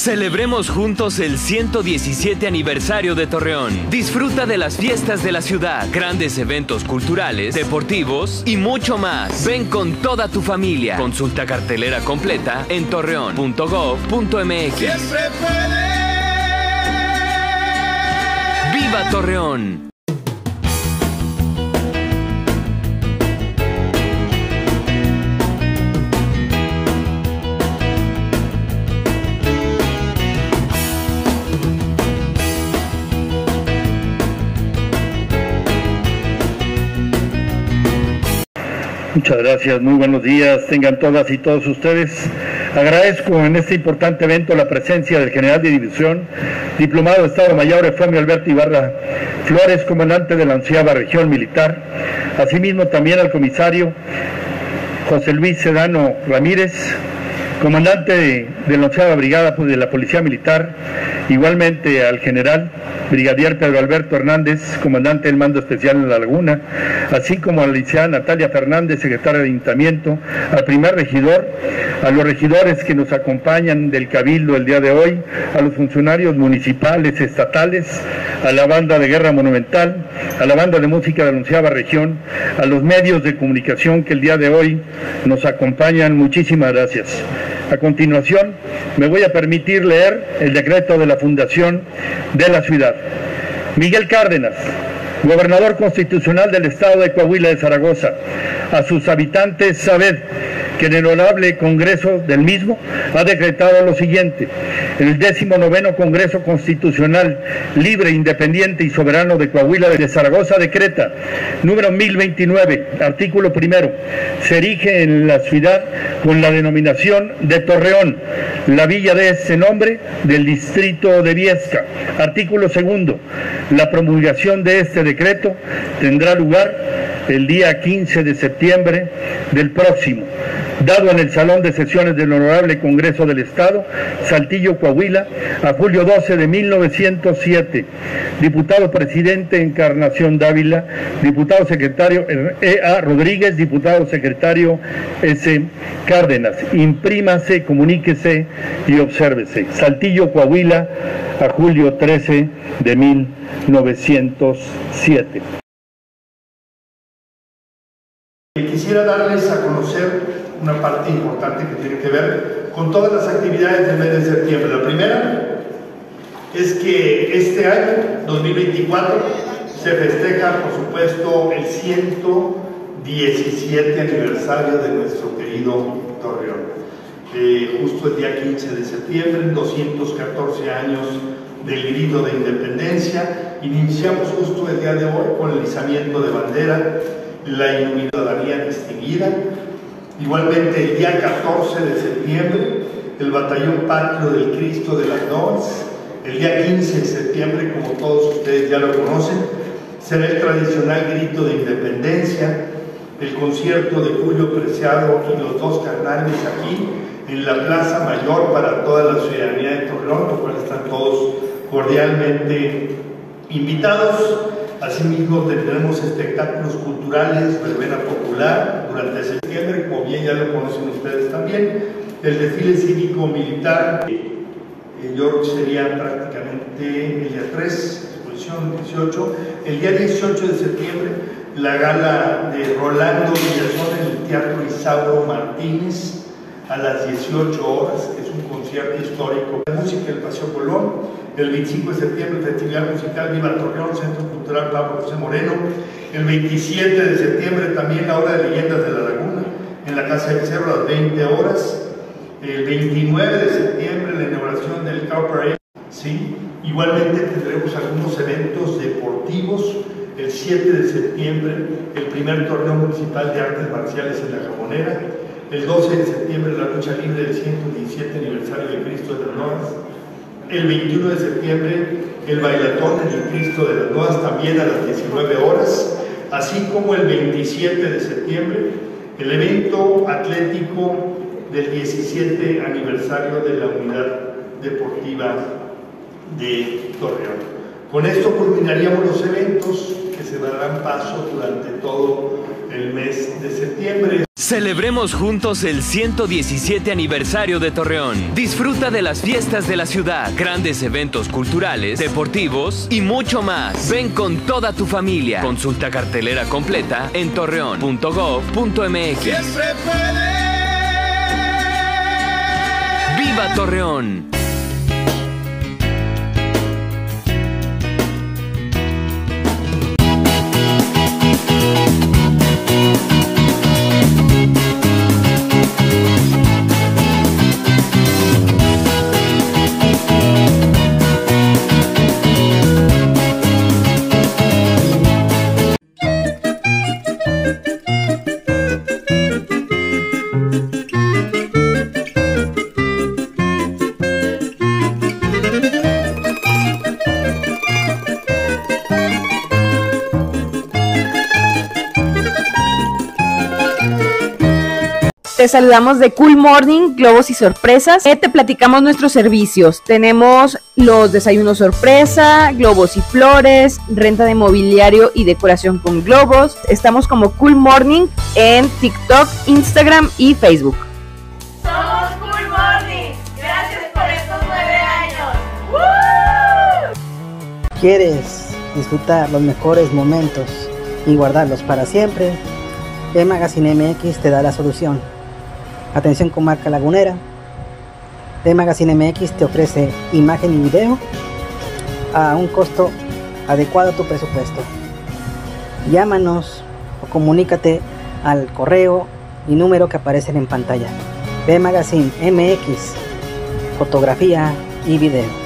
Celebremos juntos el 117 aniversario de Torreón. Disfruta de las fiestas de la ciudad, grandes eventos culturales, deportivos y mucho más. Ven con toda tu familia. Consulta cartelera completa en torreón.gov.mx. Siempre puede. ¡Viva Torreón! Muchas gracias, muy buenos días, tengan todas y todos ustedes. Agradezco en este importante evento la presencia del general de división, diplomado de Estado Mayor Efraín Alberto Ibarra Flores, comandante de la 11ª Región Militar, asimismo también al comisario José Luis Sedano Ramírez, comandante de la 11ª Brigada de la Policía Militar, igualmente al general brigadier Pedro Alberto Hernández, comandante del Mando Especial en La Laguna, así como a la licenciada Natalia Fernández, secretaria de Ayuntamiento, al primer regidor, a los regidores que nos acompañan del Cabildo el día de hoy, a los funcionarios municipales, estatales, a la banda de guerra monumental, a la banda de música de la 11ª Región, a los medios de comunicación que el día de hoy nos acompañan, muchísimas gracias. A continuación, me voy a permitir leer el decreto de la Fundación de la Ciudad. Miguel Cárdenas, gobernador constitucional del Estado de Coahuila de Zaragoza, a sus habitantes sabed que en el honorable Congreso del mismo ha decretado lo siguiente: el 19º Congreso Constitucional Libre, Independiente y Soberano de Coahuila de Zaragoza decreta, número 1029, artículo primero, se erige en la ciudad con la denominación de Torreón, la villa de ese nombre del distrito de Viesca. Artículo segundo, la promulgación de este decreto tendrá lugar el día 15 de septiembre del próximo, dado en el Salón de Sesiones del Honorable Congreso del Estado, Saltillo, Coahuila, a julio 12 de 1907. Diputado presidente Encarnación Dávila, diputado secretario E.A. Rodríguez, diputado secretario S. Cárdenas. Imprímase, comuníquese y obsérvese. Saltillo, Coahuila, a julio 13 de 1907. Quisiera darles a conocer una parte importante que tiene que ver con todas las actividades del mes de septiembre. La primera es que este año, 2024, se festeja, por supuesto, el 117 aniversario de nuestro querido Torreón. Justo el día 15 de septiembre, 214 años del grito de independencia. Iniciamos justo el día de hoy con el izamiento de bandera, la iluminaría distinguida. Igualmente el día 14 de septiembre, el Batallón Patrio del Cristo de las Noas. El día 15 de septiembre, como todos ustedes ya lo conocen, será el tradicional grito de independencia, el concierto de Julio Preciado y los dos carnales aquí en la Plaza Mayor para toda la ciudadanía de Torreón, lo cual están todos cordialmente invitados. Asimismo tendremos espectáculos culturales, verbena popular durante septiembre, como bien ya lo conocen ustedes también, el desfile cívico-militar, yo creo que sería prácticamente el día 3, exposición 18, el día 18 de septiembre, la gala de Rolando Villazón en el Teatro Isauro Martínez, a las 18 horas, que es un concierto histórico de música del Paseo Colón. El 25 de septiembre, el Festival Musical Viva Torreón, Centro Cultural Pablo José Moreno. El 27 de septiembre también la Hora de Leyendas de la Laguna, en la Casa del Cerro a las 20 horas. El 29 de septiembre, la inauguración del Cow Parade. ¿Sí? Igualmente tendremos algunos eventos deportivos. El 7 de septiembre, el primer torneo municipal de artes marciales en La Jamonera. El 12 de septiembre, la lucha libre del 117 aniversario de Cristo de las Noas. El 21 de septiembre, el bailatón en el Cristo de las Noas, también a las 19 horas. Así como el 27 de septiembre, el evento atlético del 17 aniversario de la Unidad Deportiva de Torreón. Con esto culminaríamos los eventos que se darán paso durante todo el mes de septiembre. Celebremos juntos el 117 aniversario de Torreón. Disfruta de las fiestas de la ciudad, grandes eventos culturales, deportivos y mucho más. Ven con toda tu familia. Consulta cartelera completa en torreón.gov.mx. Siempre puede. ¡Viva Torreón! Te saludamos de Cool Morning, Globos y Sorpresas. Te platicamos nuestros servicios. Tenemos los desayunos sorpresa, globos y flores, renta de mobiliario y decoración con globos. Estamos como Cool Morning en TikTok, Instagram y Facebook. Somos Cool Morning. Gracias por estos 9 años. ¡Woo! ¿Quieres disfrutar los mejores momentos y guardarlos para siempre? D-Magazine MX te da la solución. Atención comarca lagunera. D-Magazine MX te ofrece imagen y video a un costo adecuado a tu presupuesto. Llámanos o comunícate al correo y número que aparecen en pantalla. D-Magazine MX, fotografía y video.